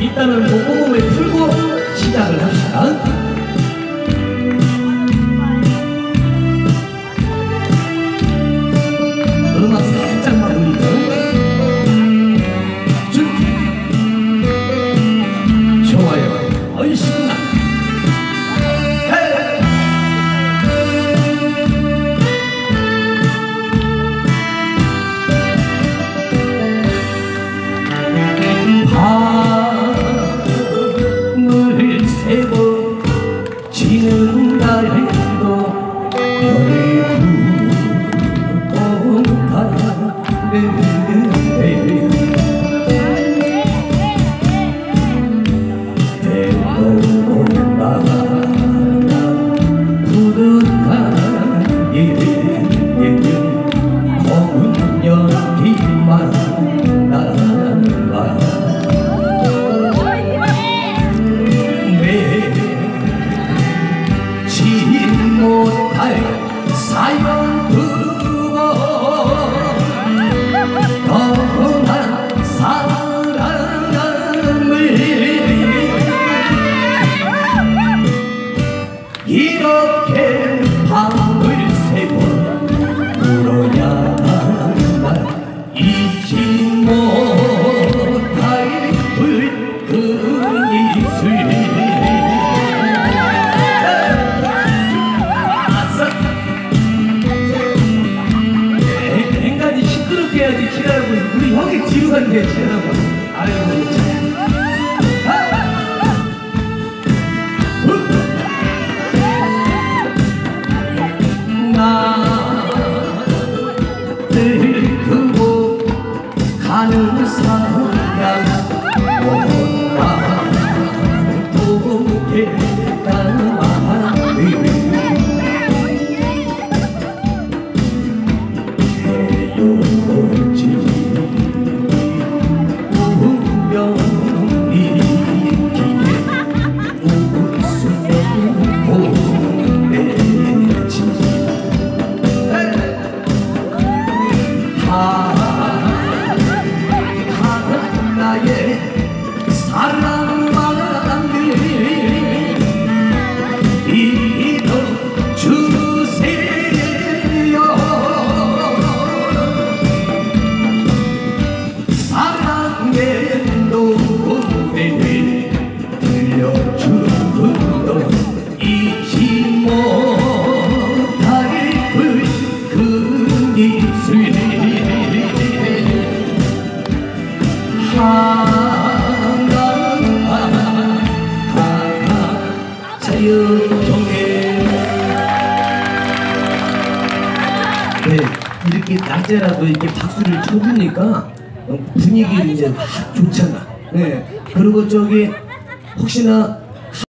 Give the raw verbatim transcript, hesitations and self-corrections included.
일단은 목공을 풀고 시작을 합시다. 음악 살짝만 올리죠. 준비. 좋아요. 얼씨구나. 밤을 새고 지는 날도 별이 사연 두고 떠난 사랑을 이렇게 밤을 새고 울어야 날 잊지 못할 붉은 이슬 해야지. 지나라고 우리 형이 뒤로 가는데 지나라고. 아이고 참. 나를 두고 가는 사람 또 깨달아 네, 이렇게 낮에라도 이렇게 박수를 쳐주니까 분위기 이제 확 좋잖아. 네, 그리고 저기 혹시나